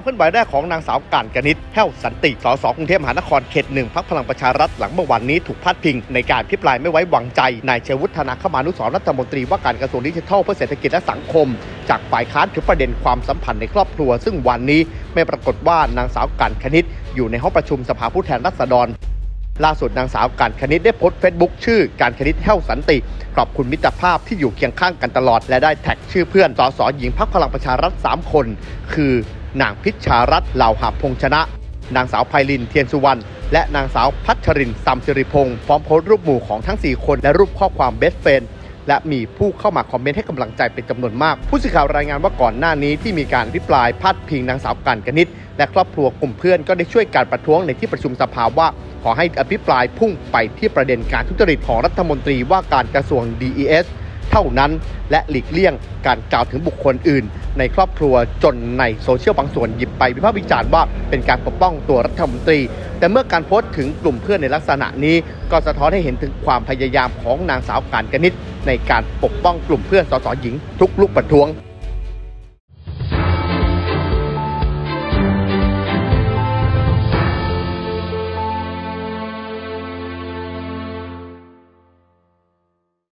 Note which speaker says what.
Speaker 1: เคลื่อนไหวแรกของนางสาวกาญจนิษฐ์แห้วสันติสสกรุงเทพมหานครเขต 1พรรคพลังประชารัฐหลังเมื่อวันนี้ถูกพาดพิงในการอภิปรายไม่ไว้วางใจนายชัยวุฒิ ธนาคมานุสรณ์รัฐมนตรีว่าการกระทรวงดิจิทัลเพื่อเศรษฐกิจและสังคมจากฝ่ายค้านถึงประเด็นความสัมพันธ์ในครอบครัวซึ่งวันนี้ไม่ปรากฏว่านางสาวกาญจนิษฐ์อยู่ในห้องประชุมสภาผู้แทนราษฎรล่าสุดนางสาวกาญจนิษฐ์ได้โพสต์เฟซบุ๊กชื่อกาญจนิษฐ์แห้วสันติขอบคุณมิตรภาพที่อยู่เคียงข้างกันตลอดและได้แท็กชื่อเพื่อนสสหญิงพรรคพลังประชารัฐ3คนคือนางพิชชารัตน์เหล่าหาพงษ์ชนะนางสาวไพลินเทียนสุวรรณและนางสาวพัชรินทร์ซัมสิริพงษ์พร้อมโพสต์รูปหมู่ของทั้ง4คนและรูปข้อความเบสเฟรนด์และมีผู้เข้ามาคอมเมนต์ให้กำลังใจเป็นจำนวนมากผู้สื่อข่าวรายงานว่าก่อนหน้านี้ที่มีการอภิปรายพาดพิงนางสาวกาญจนิษฐ์และครอบครัวกลุ่มเพื่อนก็ได้ช่วยการประท้วงในที่ประชุมสภาว่าขอให้อภิปรายพุ่งไปที่ประเด็นการทุจริตของรัฐมนตรีว่าการกระทรวง DES เท่านั้นและหลีกเลี่ยงการกล่าวถึงบุคคลอื่นในครอบครัวจนในโซเชียลบางส่วนหยิบไปวิพากษ์วิจารณ์ว่าเป็นการปกป้องตัวรัฐมนตรีแต่เมื่อการโพสต์ถึงกลุ่มเพื่อนในลักษณะนี้ก็สะท้อนให้เห็นถึงความพยายามของนางสาวกาญจนิษฐ์ในการปกป้องกลุ่มเพื่อนสสหญิงทุกลุกประท้วง